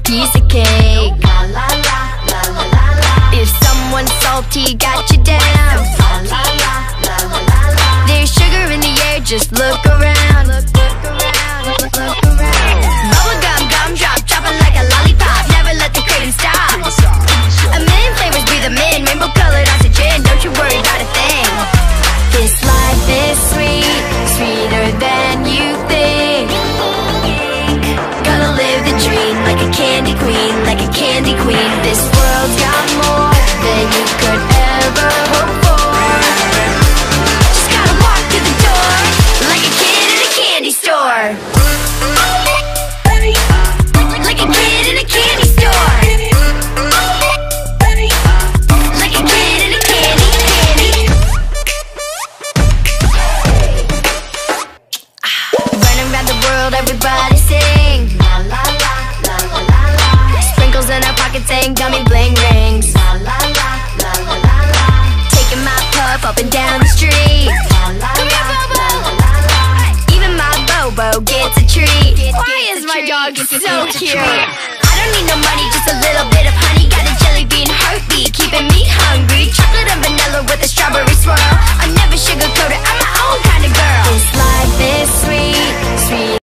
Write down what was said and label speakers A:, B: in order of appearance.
A: piece of cake. If someone's salty, got you down. There's sugar in the air, just look around. Bubblegum, gumdrop, dropping like a lollipop. Never let the craving stop. A million flavors, breathe them in. Rainbow colored oxygen, don't you worry about a thing. This life is sweet, sweeter than you think. Gotta live the dream like a candy queen, like a candy queen. This world's got more than you could ever hope for. Just gotta walk through the door like a kid in a candy store. Like a kid in a candy store. Like a kid in a candy. Running around the world, everybody sing. Sprinkles in our pockets saying gummy bling rings. Taking my puff up and down the street. Come here, Bobo. Even my Bobo gets a treat. Why is my dog so cute? I don't need no money, just a little bit of honey. Got a jelly bean heartbeat, keeping me hungry. Chocolate and vanilla with a strawberry swirl. I never sugarcoat it, I'm my own kind of girl. This life is sweet, sweet